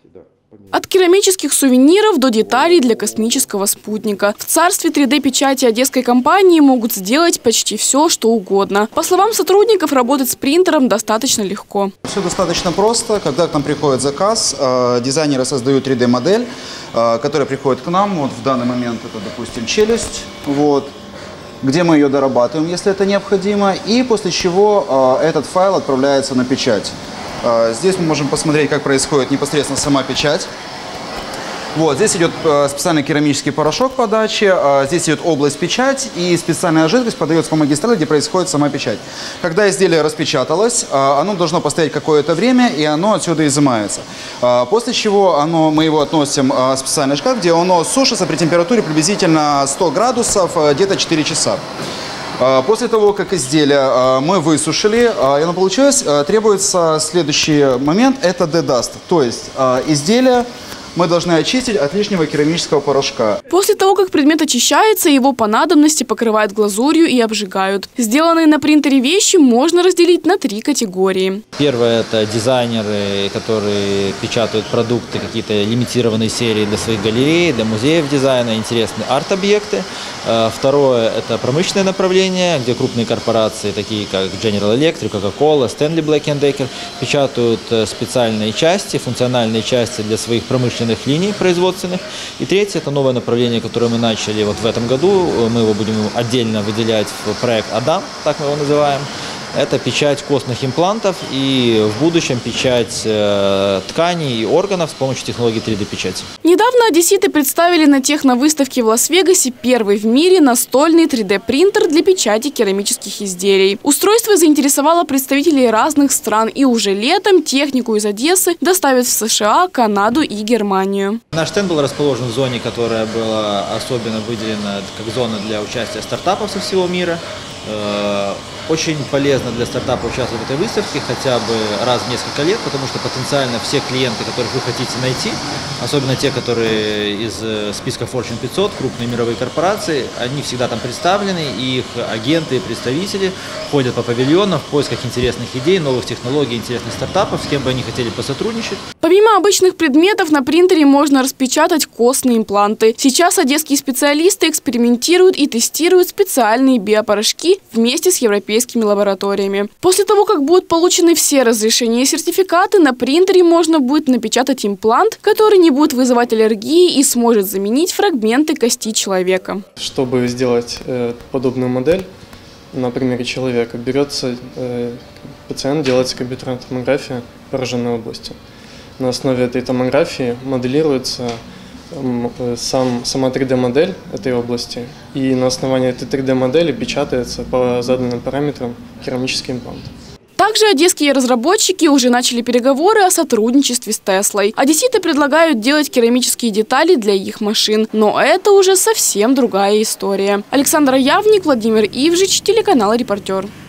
От керамических сувениров до деталей для космического спутника. В царстве 3D-печати одесской компании могут сделать почти все, что угодно. По словам сотрудников, работать с принтером достаточно легко. Все достаточно просто. Когда к нам приходит заказ, дизайнеры создают 3D-модель, которая приходит к нам. Вот в данный момент это, допустим, челюсть, где мы ее дорабатываем, если это необходимо. И после чего этот файл отправляется на печать. Здесь мы можем посмотреть, как происходит непосредственно сама печать. Здесь идет специальный керамический порошок подачи, здесь идет область печать, и специальная жидкость подается по магистрали, где происходит сама печать. Когда изделие распечаталось, оно должно постоять какое-то время, и оно отсюда изымается. После чего мы его относим в специальный шкаф, где оно сушится при температуре приблизительно 100 градусов, где-то 4 часа. После того, как изделие мы высушили, и оно получилось, требуется следующий момент – это дедаст. То есть изделие мы должны очистить от лишнего керамического порошка. После того, как предмет очищается, его по надобности покрывают глазурью и обжигают. Сделанные на принтере вещи можно разделить на 3 категории. Первое – это дизайнеры, которые печатают продукты, какие-то лимитированные серии для своих галерей, для музеев дизайна, интересные арт-объекты. Второе – это промышленное направление, где крупные корпорации, такие как General Electric, Coca-Cola, Stanley Black & Decker, печатают специальные части, функциональные части для своих промышленных линий производственных. И третье – это новое направление, которое мы начали в этом году. Мы его будем отдельно выделять в проект «Адам», так мы его называем. Это печать костных имплантов и в будущем печать тканей и органов с помощью технологии 3D-печати. Недавно одесситы представили на техновыставке в Лас-Вегасе первый в мире настольный 3D-принтер для печати керамических изделий. Устройство заинтересовало представителей разных стран, и уже летом технику из Одессы доставят в США, Канаду и Германию. Наш стенд был расположен в зоне, которая была особенно выделена как зона для участия стартапов со всего мира. Очень полезно для стартапа участвовать в этой выставке хотя бы раз в несколько лет, потому что потенциально все клиенты, которых вы хотите найти, особенно те, которые из списка Fortune 500, крупные мировые корпорации, они всегда там представлены, и их агенты и представители ходят по павильонам в поисках интересных идей, новых технологий, интересных стартапов, с кем бы они хотели посотрудничать. Помимо обычных предметов, на принтере можно распечатать костные импланты. Сейчас одесские специалисты экспериментируют и тестируют специальные биопорошки вместе с европейскими лабораториями. После того, как будут получены все разрешения и сертификаты, на принтере можно будет напечатать имплант, который не будет вызывать аллергии и сможет заменить фрагменты кости человека. Чтобы сделать подобную модель, на примере человека, берется пациент, делается компьютерная томография пораженной области. На основе этой томографии моделируется сама 3D-модель этой области, и на основании этой 3D-модели печатается по заданным параметрам керамический имплант. Также одесские разработчики уже начали переговоры о сотрудничестве с Теслой. Одесситы предлагают делать керамические детали для их машин, но это уже совсем другая история. Александра Явник, Владимир Ивжич, телеканал «Репортер».